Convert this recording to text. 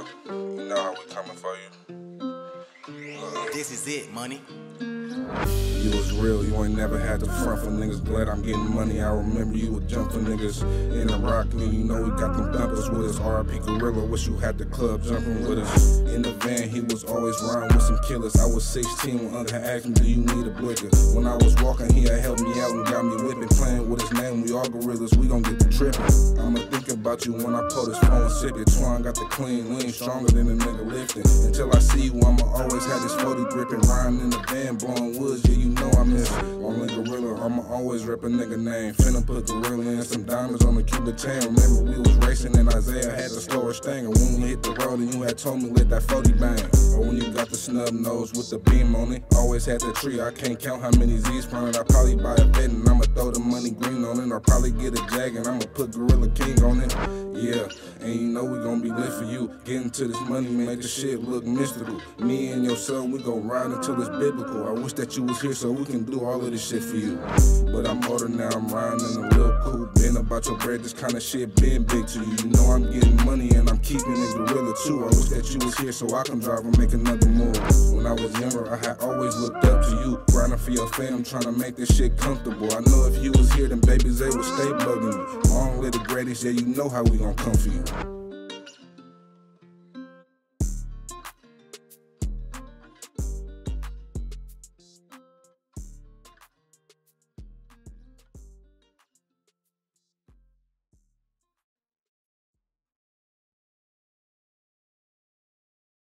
You know how we coming for you. This is it, Moni. You was real, you ain't never had to front for niggas. Glad I'm getting money. I remember you would jump for niggas in the rock league. You know we got them dumpers with us. R.I.P. Gorilla, wish you had the club jumping with us. In the van, he was always riding with some killers. I was 16 when Uncle asked me, do you need a blicker? When I was walking, he had helped me out and got me whipping. Playing with his name, we all gorillas, we gon' get the tripping. I'ma think about you when I pull this phone, sip it. Twine got the clean lean, stronger than a nigga lifting. Until I see you, I'ma always have this 40 gripping. Riding in the van, blowing woods, yeah, you know I miss it. Only Gorilla, I'ma always rep a nigga name. Finna put Gorilla in some diamonds on the Cuban chain. Remember we was racing and Isaiah had the slowest thing. And when we hit the road and you had told me let that 40 bang. Or when you got the snub nose with the beam on it. Always had that tree, I can't count how many Z's planted. I probably buy a vet and I'ma throw the money green on it. Or probably get a Jag and I'ma put Gorilla King on it. Yeah, and you know we gon' be lit for you. Getting to this money, make the shit look mystical. Me and your son, we gon' ride until it's biblical. I wish that you was here so we can do all of this shit for you. But I'm older now, I'm riding in a little coupe. Been about your bread, this kind of shit been big to you. You know I'm getting money and I'm keeping it Gorilla too. I wish that you was here so I can drive and make another move. When I was younger, I had always looked up to you. Grinding for your fam, trying to make this shit comfortable. I know if you was here, then babies, they would stay bugging you. Long live the greatest, yeah, you know how we gon' come for you.